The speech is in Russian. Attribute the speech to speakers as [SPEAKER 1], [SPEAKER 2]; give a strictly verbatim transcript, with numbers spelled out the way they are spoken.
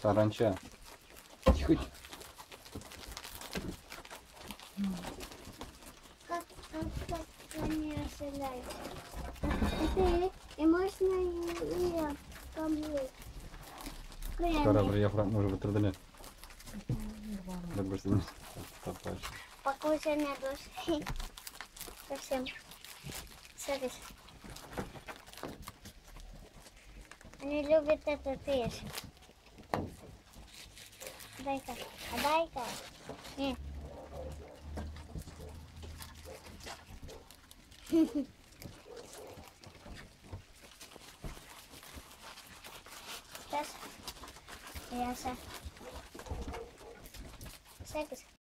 [SPEAKER 1] Саранча. Тихо.
[SPEAKER 2] Как, как, как они оселяются? Это и можно ее помыть.
[SPEAKER 1] Скоро приехал, мы уже вытрудили. Допустим, попасть.
[SPEAKER 2] Покушай на душе. Совсем. Смотри. Они любят это печь. Дай-ка. А дай-ка. Не. Сейчас. Я сейчас. Секс.